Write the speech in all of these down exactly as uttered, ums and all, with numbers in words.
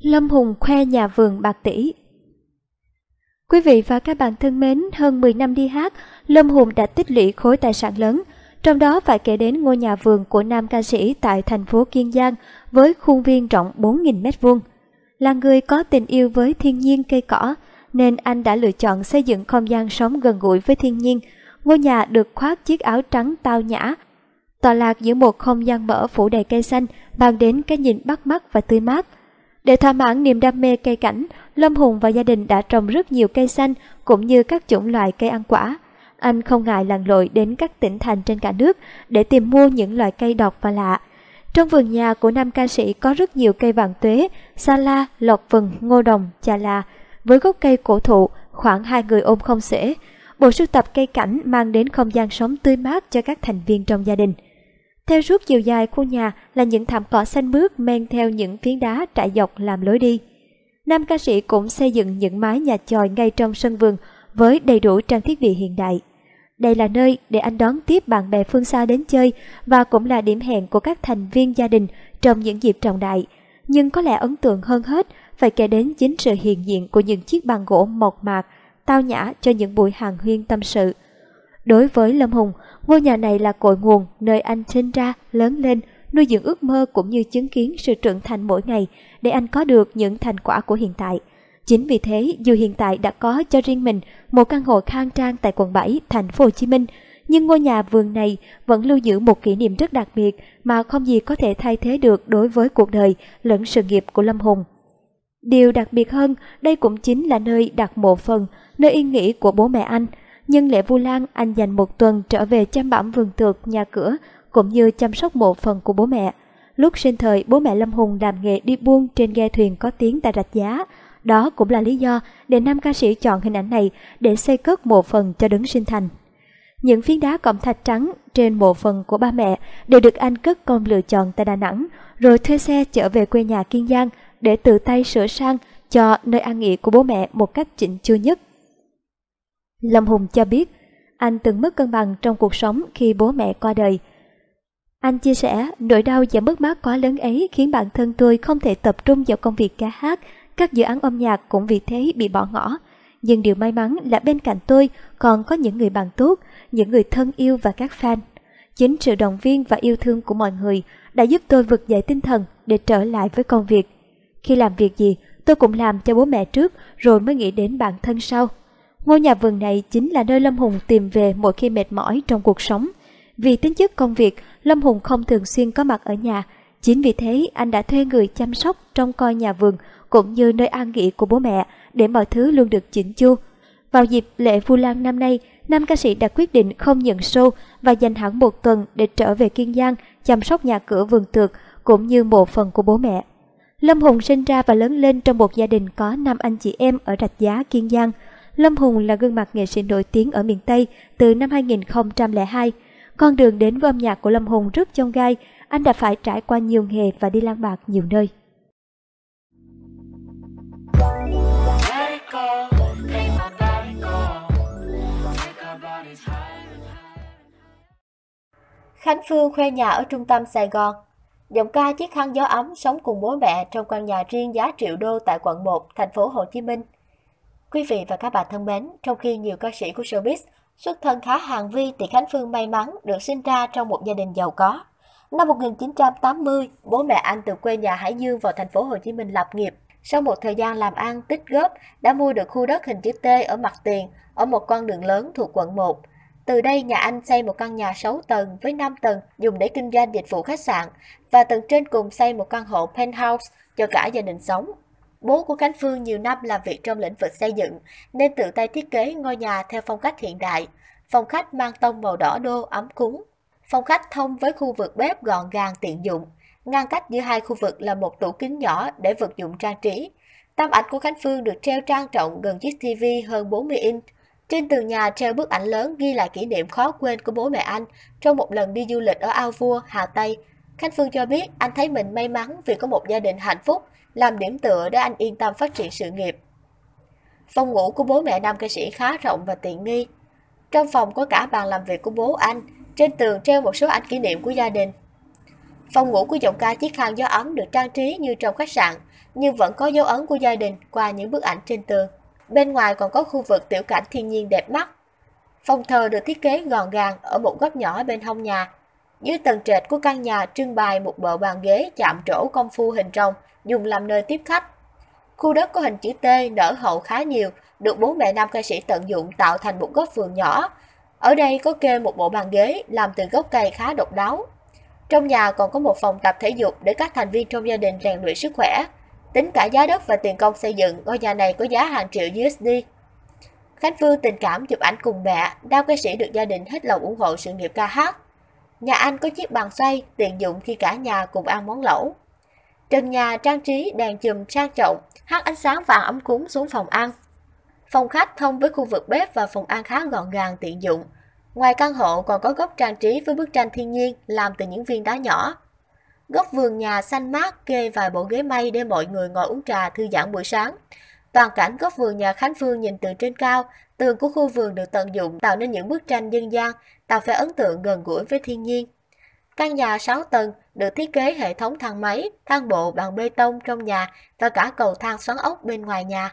Lâm Hùng khoe nhà vườn bạc tỷ. Quý vị và các bạn thân mến, hơn mười năm đi hát, Lâm Hùng đã tích lũy khối tài sản lớn. Trong đó phải kể đến ngôi nhà vườn của nam ca sĩ tại thành phố Kiên Giang với khuôn viên rộng bốn nghìn mét vuông. Là người có tình yêu với thiên nhiên cây cỏ, nên anh đã lựa chọn xây dựng không gian sống gần gũi với thiên nhiên. Ngôi nhà được khoác chiếc áo trắng tao nhã, tọa lạc giữa một không gian mở phủ đầy cây xanh, mang đến cái nhìn bắt mắt và tươi mát. Để thỏa mãn niềm đam mê cây cảnh, Lâm Hùng và gia đình đã trồng rất nhiều cây xanh cũng như các chủng loại cây ăn quả. Anh không ngại lặn lội đến các tỉnh thành trên cả nước để tìm mua những loại cây độc và lạ. Trong vườn nhà của nam ca sĩ có rất nhiều cây vạn tuế, sa la, lộc vừng, ngô đồng, chà la. Với gốc cây cổ thụ, khoảng hai người ôm không xuể. Bộ sưu tập cây cảnh mang đến không gian sống tươi mát cho các thành viên trong gia đình. Theo suốt chiều dài khu nhà là những thảm cỏ xanh mướt men theo những phiến đá trải dọc làm lối đi. Nam ca sĩ cũng xây dựng những mái nhà chòi ngay trong sân vườn với đầy đủ trang thiết bị hiện đại. Đây là nơi để anh đón tiếp bạn bè phương xa đến chơi và cũng là điểm hẹn của các thành viên gia đình trong những dịp trọng đại. Nhưng có lẽ ấn tượng hơn hết phải kể đến chính sự hiện diện của những chiếc bàn gỗ mộc mạc, tao nhã cho những buổi hàn huyên tâm sự. Đối với Lâm Hùng, ngôi nhà này là cội nguồn nơi anh sinh ra, lớn lên, nuôi dưỡng ước mơ cũng như chứng kiến sự trưởng thành mỗi ngày để anh có được những thành quả của hiện tại. Chính vì thế, dù hiện tại đã có cho riêng mình một căn hộ khang trang tại quận bảy, thành phố Hồ Chí Minh, nhưng ngôi nhà vườn này vẫn lưu giữ một kỷ niệm rất đặc biệt mà không gì có thể thay thế được đối với cuộc đời lẫn sự nghiệp của Lâm Hùng. Điều đặc biệt hơn, đây cũng chính là nơi đặt mộ phần, nơi yên nghỉ của bố mẹ anh. Nhân lễ Vu Lan, anh dành một tuần trở về chăm bẵm vườn tược, nhà cửa cũng như chăm sóc mộ phần của bố mẹ. Lúc sinh thời, bố mẹ Lâm Hùng làm nghề đi buôn trên ghe thuyền có tiếng tại Rạch Giá. Đó cũng là lý do để nam ca sĩ chọn hình ảnh này để xây cất mộ phần cho đấng sinh thành. Những phiến đá cẩm thạch trắng trên mộ phần của ba mẹ đều được anh cất công lựa chọn tại Đà Nẵng, rồi thuê xe chở về quê nhà Kiên Giang để tự tay sửa sang cho nơi an nghỉ của bố mẹ một cách chỉnh chu nhất. Lâm Hùng cho biết, anh từng mất cân bằng trong cuộc sống khi bố mẹ qua đời. Anh chia sẻ, nỗi đau và mất mát quá lớn ấy khiến bản thân tôi không thể tập trung vào công việc ca hát, các dự án âm nhạc cũng vì thế bị bỏ ngỏ. Nhưng điều may mắn là bên cạnh tôi còn có những người bạn tốt, những người thân yêu và các fan. Chính sự động viên và yêu thương của mọi người đã giúp tôi vực dậy tinh thần để trở lại với công việc. Khi làm việc gì, tôi cũng làm cho bố mẹ trước rồi mới nghĩ đến bản thân sau. Ngôi nhà vườn này chính là nơi Lâm Hùng tìm về mỗi khi mệt mỏi trong cuộc sống. Vì tính chất công việc, Lâm Hùng không thường xuyên có mặt ở nhà. Chính vì thế, anh đã thuê người chăm sóc trông coi nhà vườn cũng như nơi an nghỉ của bố mẹ để mọi thứ luôn được chỉnh chu. Vào dịp lễ Vu Lan năm nay, nam ca sĩ đã quyết định không nhận show và dành hẳn một tuần để trở về Kiên Giang chăm sóc nhà cửa vườn tược cũng như mộ phần của bố mẹ. Lâm Hùng sinh ra và lớn lên trong một gia đình có năm anh chị em ở Rạch Giá, Kiên Giang. Lâm Hùng là gương mặt nghệ sĩ nổi tiếng ở miền Tây từ năm hai nghìn không trăm lẻ hai. Con đường đến với âm nhạc của Lâm Hùng rất chông gai, anh đã phải trải qua nhiều nghề và đi lang bạc nhiều nơi. Khánh Phương khoe nhà ở trung tâm Sài Gòn. Giọng ca chiếc khăn gió ấm sống cùng bố mẹ trong căn nhà riêng giá triệu đô tại quận một, thành phố Hồ Chí Minh. Quý vị và các bạn thân mến, trong khi nhiều ca sĩ của showbiz xuất thân khá hàng vi thì Khánh Phương may mắn được sinh ra trong một gia đình giàu có. Năm một nghìn chín trăm tám mươi, bố mẹ anh từ quê nhà Hải Dương vào thành phố Hồ Chí Minh lập nghiệp. Sau một thời gian làm ăn tích góp, đã mua được khu đất hình chữ T ở mặt tiền, ở một con đường lớn thuộc quận một. Từ đây, nhà anh xây một căn nhà sáu tầng với năm tầng dùng để kinh doanh dịch vụ khách sạn và tầng trên cùng xây một căn hộ penthouse cho cả gia đình sống. Bố của Khánh Phương nhiều năm làm việc trong lĩnh vực xây dựng nên tự tay thiết kế ngôi nhà theo phong cách hiện đại. Phòng khách mang tông màu đỏ đô ấm cúng. Phòng khách thông với khu vực bếp gọn gàng tiện dụng. Ngăn cách giữa hai khu vực là một tủ kính nhỏ để vật dụng trang trí. Tấm ảnh của Khánh Phương được treo trang trọng gần chiếc ti vi hơn bốn mươi inch. Trên tường nhà treo bức ảnh lớn ghi lại kỷ niệm khó quên của bố mẹ anh trong một lần đi du lịch ở Ao Vua, Hà Tây. Khánh Phương cho biết anh thấy mình may mắn vì có một gia đình hạnh phúc, làm điểm tựa để anh yên tâm phát triển sự nghiệp. Phòng ngủ của bố mẹ nam ca sĩ khá rộng và tiện nghi. Trong phòng có cả bàn làm việc của bố anh, trên tường treo một số ảnh kỷ niệm của gia đình. Phòng ngủ của giọng ca Chiếc khăn gió ấm được trang trí như trong khách sạn, nhưng vẫn có dấu ấn của gia đình qua những bức ảnh trên tường. Bên ngoài còn có khu vực tiểu cảnh thiên nhiên đẹp mắt. Phòng thờ được thiết kế gọn gàng ở một góc nhỏ bên hông nhà. Dưới tầng trệt của căn nhà trưng bày một bộ bàn ghế chạm trổ công phu hình rồng dùng làm nơi tiếp khách. Khu đất có hình chữ T nở hậu khá nhiều, được bố mẹ nam ca sĩ tận dụng tạo thành một góc vườn nhỏ. Ở đây có kê một bộ bàn ghế làm từ gốc cây khá độc đáo. Trong nhà còn có một phòng tập thể dục để các thành viên trong gia đình rèn luyện sức khỏe. Tính cả giá đất và tiền công xây dựng, ngôi nhà này có giá hàng triệu u ét đê. Khánh Phương tình cảm chụp ảnh cùng mẹ, nam ca sĩ được gia đình hết lòng ủng hộ sự nghiệp ca hát. Nhà anh có chiếc bàn xoay, tiện dụng khi cả nhà cùng ăn món lẩu. Trần nhà trang trí đèn chùm sang trọng, hắt ánh sáng vàng ấm cúng xuống phòng ăn. Phòng khách thông với khu vực bếp và phòng ăn khá gọn gàng tiện dụng. Ngoài căn hộ còn có góc trang trí với bức tranh thiên nhiên làm từ những viên đá nhỏ. Góc vườn nhà xanh mát kê vài bộ ghế mây để mọi người ngồi uống trà thư giãn buổi sáng. Toàn cảnh góc vườn nhà Khánh Phương nhìn từ trên cao, tường của khu vườn được tận dụng tạo nên những bức tranh dân gian, tạo vẻ ấn tượng gần gũi với thiên nhiên. Căn nhà sáu tầng được thiết kế hệ thống thang máy, thang bộ bằng bê tông trong nhà và cả cầu thang xoắn ốc bên ngoài nhà.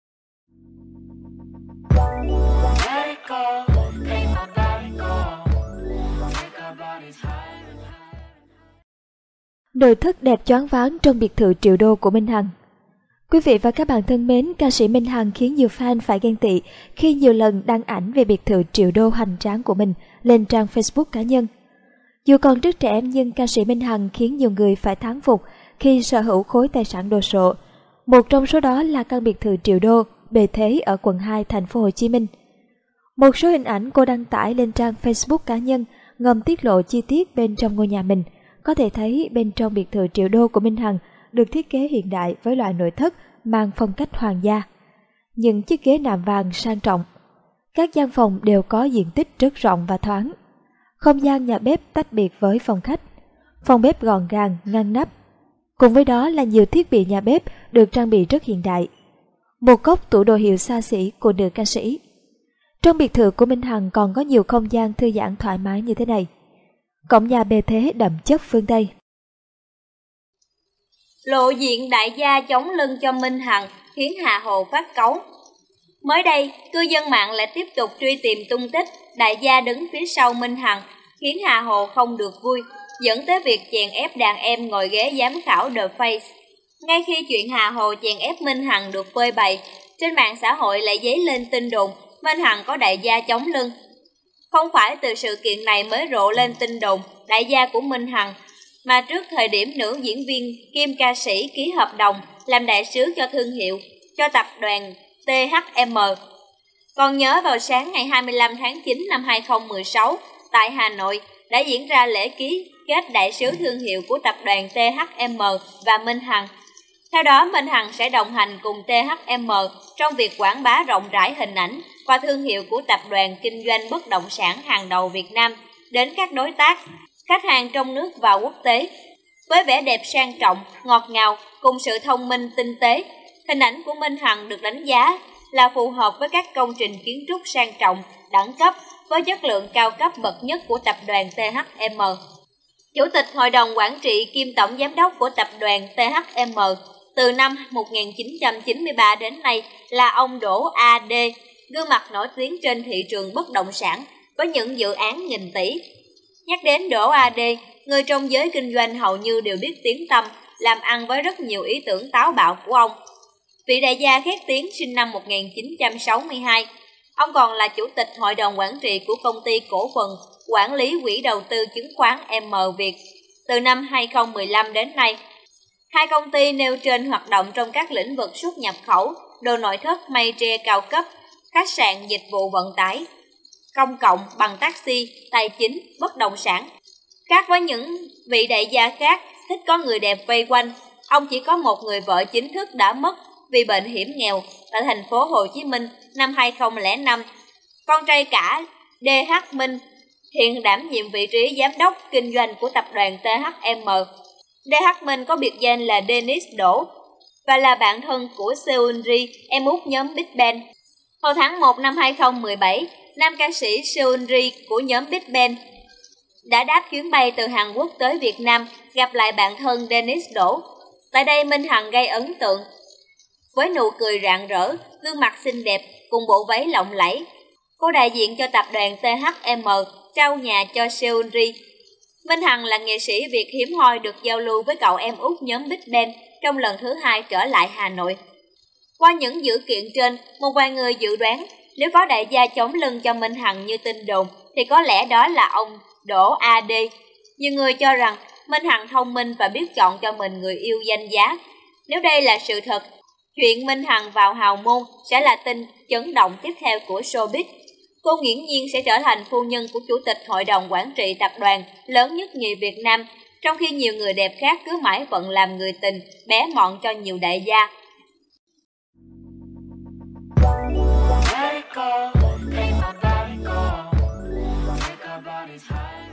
Nội thất đẹp choáng váng trong biệt thự triệu đô của Minh Hằng. Quý vị và các bạn thân mến, ca sĩ Minh Hằng khiến nhiều fan phải ghen tị khi nhiều lần đăng ảnh về biệt thự triệu đô hoành tráng của mình lên trang Facebook cá nhân. Dù còn rất trẻ em nhưng ca sĩ Minh Hằng khiến nhiều người phải thán phục khi sở hữu khối tài sản đồ sộ. Một trong số đó là căn biệt thự triệu đô bề thế ở quận hai thành phố Hồ Chí Minh. Một số hình ảnh cô đăng tải lên trang Facebook cá nhân ngầm tiết lộ chi tiết bên trong ngôi nhà mình. Có thể thấy bên trong biệt thự triệu đô của Minh Hằng được thiết kế hiện đại với loại nội thất mang phong cách hoàng gia. Những chiếc ghế nạm vàng sang trọng. Các gian phòng đều có diện tích rất rộng và thoáng. Không gian nhà bếp tách biệt với phòng khách. Phòng bếp gọn gàng, ngăn nắp. Cùng với đó là nhiều thiết bị nhà bếp được trang bị rất hiện đại. Một góc tủ đồ hiệu xa xỉ của nữ ca sĩ. Trong biệt thự của Minh Hằng còn có nhiều không gian thư giãn thoải mái như thế này. Cổng nhà bề thế đậm chất phương Tây. Lộ diện đại gia chống lưng cho Minh Hằng khiến Hà Hồ phát cáu. Mới đây, cư dân mạng lại tiếp tục truy tìm tung tích đại gia đứng phía sau Minh Hằng, khiến Hà Hồ không được vui, dẫn tới việc chèn ép đàn em ngồi ghế giám khảo The Face. Ngay khi chuyện Hà Hồ chèn ép Minh Hằng được phơi bày, trên mạng xã hội lại dấy lên tin đồn Minh Hằng có đại gia chống lưng. Không phải từ sự kiện này mới rộ lên tin đồn đại gia của Minh Hằng, mà trước thời điểm nữ diễn viên kim ca sĩ ký hợp đồng làm đại sứ cho thương hiệu cho tập đoàn tê hát em. Còn nhớ vào sáng ngày hai mươi lăm tháng chín năm hai nghìn không trăm mười sáu, tại Hà Nội đã diễn ra lễ ký kết đại sứ thương hiệu của tập đoàn tê hát em và Minh Hằng. Theo đó, Minh Hằng sẽ đồng hành cùng tê hát em trong việc quảng bá rộng rãi hình ảnh và thương hiệu của tập đoàn kinh doanh bất động sản hàng đầu Việt Nam đến các đối tác, khách hàng trong nước và quốc tế. Với vẻ đẹp sang trọng, ngọt ngào cùng sự thông minh tinh tế, hình ảnh của Minh Hằng được đánh giá là phù hợp với các công trình kiến trúc sang trọng, đẳng cấp với chất lượng cao cấp bậc nhất của tập đoàn tê hát em. Chủ tịch Hội đồng Quản trị kiêm Tổng Giám đốc của tập đoàn tê hát em từ năm một nghìn chín trăm chín mươi ba đến nay là ông Đỗ a đê, gương mặt nổi tiếng trên thị trường bất động sản với những dự án nghìn tỷ. Nhắc đến Đỗ a đê, người trong giới kinh doanh hầu như đều biết tiếng tăm, làm ăn với rất nhiều ý tưởng táo bạo của ông. Vị đại gia khét tiếng sinh năm một nghìn chín trăm sáu mươi hai. Ông còn là chủ tịch hội đồng quản trị của công ty cổ phần quản lý quỹ đầu tư chứng khoán em Việt từ năm hai nghìn không trăm mười lăm đến nay. Hai công ty nêu trên hoạt động trong các lĩnh vực xuất nhập khẩu, đồ nội thất mây tre cao cấp, khách sạn dịch vụ vận tải, công cộng bằng taxi, tài chính, bất động sản. Khác với những vị đại gia khác thích có người đẹp vây quanh, ông chỉ có một người vợ chính thức đã mất vì bệnh hiểm nghèo tại thành phố Hồ Chí Minh năm hai nghìn không trăm lẻ năm. Con trai cả đê hát Minh hiện đảm nhiệm vị trí giám đốc kinh doanh của tập đoàn tê hát em. đê hát Minh có biệt danh là Dennis Đỗ và là bạn thân của Seungri, em út nhóm Big Bang. Hồi tháng một năm hai nghìn không trăm mười bảy, nam ca sĩ Seungri của nhóm Big Bang đã đáp chuyến bay từ Hàn Quốc tới Việt Nam gặp lại bạn thân Dennis Đỗ. Tại đây Minh Hằng gây ấn tượng với nụ cười rạng rỡ, gương mặt xinh đẹp cùng bộ váy lộng lẫy. Cô đại diện cho tập đoàn tê hát em trao nhà cho Seungri. Minh Hằng là nghệ sĩ Việt hiếm hoi được giao lưu với cậu em út nhóm Big Bang trong lần thứ hai trở lại Hà Nội. Qua những dữ kiện trên, một vài người dự đoán nếu có đại gia chống lưng cho Minh Hằng như tin đồn thì có lẽ đó là ông Đỗ a đê. Nhiều người cho rằng Minh Hằng thông minh và biết chọn cho mình người yêu danh giá. Nếu đây là sự thật, chuyện Minh Hằng vào hào môn sẽ là tin chấn động tiếp theo của showbiz. Cô nghiễm nhiên sẽ trở thành phu nhân của Chủ tịch Hội đồng Quản trị tập đoàn lớn nhất nhì Việt Nam, trong khi nhiều người đẹp khác cứ mãi phận làm người tình, bé mọn cho nhiều đại gia. Let it go, make my body go, take our bodies high.